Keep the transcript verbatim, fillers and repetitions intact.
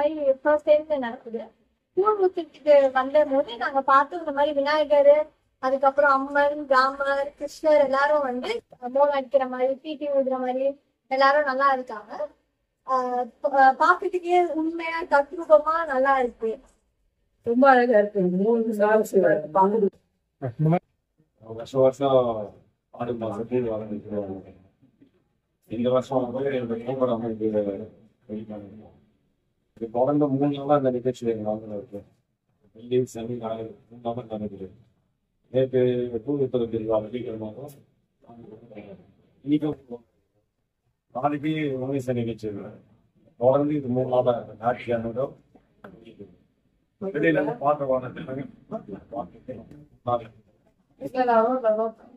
மாதிரி first time நடக்குது. கூழ் ஊத்துறதுக்கு வந்த போது நாங்க பார்த்தோம் இந்த மாதிரி விநாயகர், அதுக்கப்புறம் அம்மன், ராமர், கிருஷ்ணர் எல்லாரும் வந்து மோளம் அடிக்கிற மாதிரி, பீட்டி ஊதுற மாதிரி எல்லாரும் நல்லா இருக்காங்க. ஆஹ் பாக்கிறதுக்கே உண்மையா தத்ரூபமா நல்லா இருக்கு. ரொம்ப அழகா இருக்கு. வருஷம் வருஷம் ஆடு மாசம் கூழ் வளர்ந்துருக்குறாங்க. இந்த வருஷம் வந்து இந்த பூங்கட அமைப்பு இது தொடர்ந்து மூணு நாளா இந்த நிகழ்ச்சி நாளில் இருக்கு. வெள்ளி சனி ஞாயிறு மூணு நாள் நடக்குது. நேற்று கூழ் ஊத்துற திருவிழா வெள்ளிக்கிழமாவும் இன்னைக்கும் நாளைக்கு உணவு நிகழ்ச்சி தொடர்ந்து இது மூணு நாளா ஞாயிற்றுக்கிழமை வெளியில பார்க்க வாங்க.